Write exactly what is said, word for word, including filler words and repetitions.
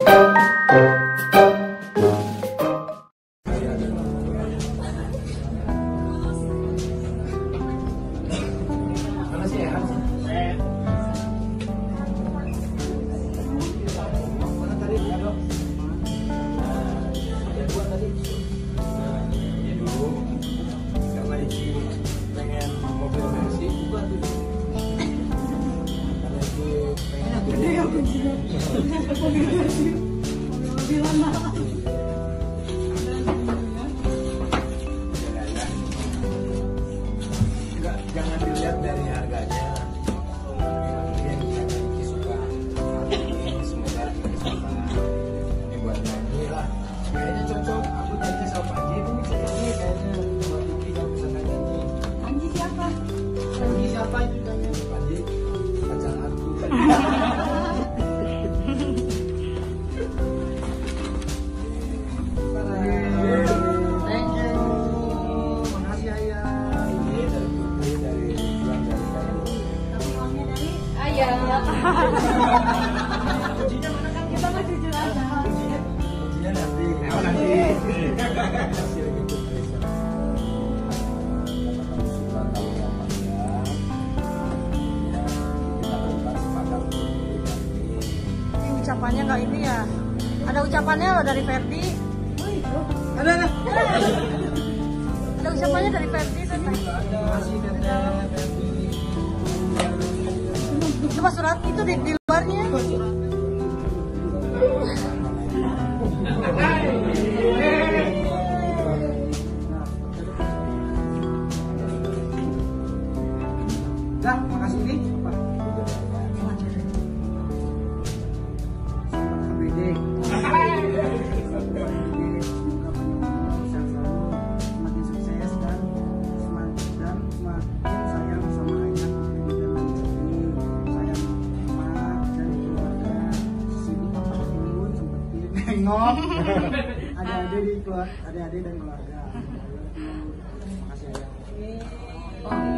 Jangan dilihat dari harganya. Yang kita suka. Semoga suka. Ini buat Panji lah. Kayaknya cocok. Aku janji sama Panji itu cocok nih kayaknya. Buat Panji kalau misalkan janji. Panji siapa? Panji siapa itu tanya? Panji pacar aku. Kuncinya mana kan? Kita mah jujur aja. Kuncinya, kuncinya nanti. Oh, nanti. Ini ucapannya nggak ini ya? Ada ucapannya loh dari Ferdi. Oh itu? Ada ada. Ada ucapannya dari Ferdi kan? Terima kasih Tete. Cuma surat itu di, di luarnya. Dah, makasih ini. Nengok, adik-adik di keluarga, adik-adik dan keluarga. Makasih ya.